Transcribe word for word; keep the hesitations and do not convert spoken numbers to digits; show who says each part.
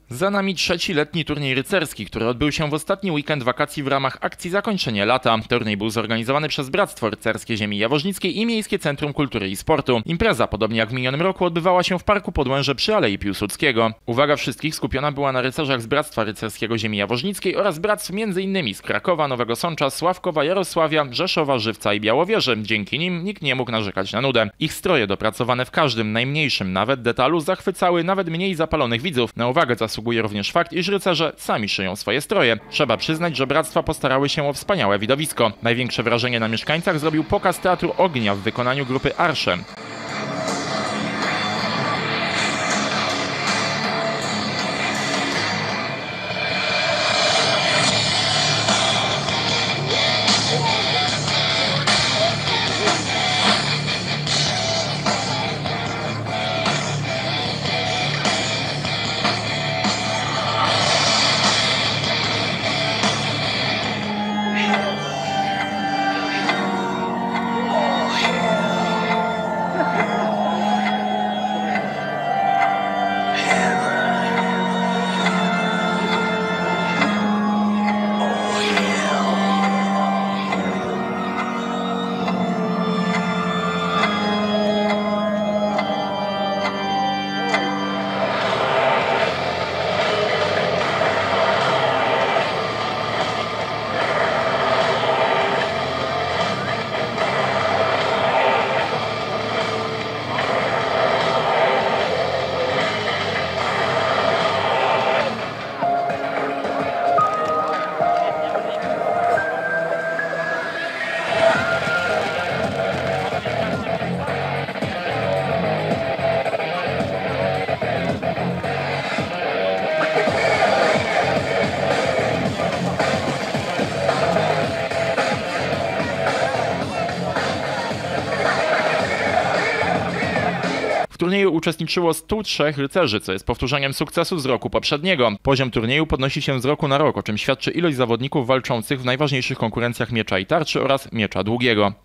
Speaker 1: Za nami trzeci letni turniej rycerski, który odbył się w ostatni weekend wakacji w ramach akcji Zakończenie Lata. Turniej był zorganizowany przez Bractwo Rycerskie Ziemi Jaworznickiej i Miejskie Centrum Kultury i Sportu. Impreza, podobnie jak w minionym roku, odbywała się w Parku Podłęże przy Alei Piłsudskiego. Uwaga wszystkich skupiona była na rycerzach z Bractwa Rycerskiego Ziemi Jaworznickiej oraz bractw m.in. z Krakowa, Nowego Sącza, Sławkowa, Jarosławia, Rzeszowa, Żywca i Białowieży. Dzięki nim nikt nie mógł narzekać na nudę. Ich stroje dopracowane w każdym, najmniejszym nawet detalu zachwycały nawet mniej zapalonych widzów. Na uwagę zasługuje również fakt, iż rycerze sami szyją swoje stroje. Trzeba przyznać, że bractwa postarały się o wspaniałe widowisko. Największe wrażenie na mieszkańcach zrobił pokaz Teatru Ognia w wykonaniu grupy Arsze. W turnieju uczestniczyło stu trzech rycerzy, co jest powtórzeniem sukcesu z roku poprzedniego. Poziom turnieju podnosi się z roku na rok, o czym świadczy ilość zawodników walczących w najważniejszych konkurencjach miecza i tarczy oraz miecza długiego.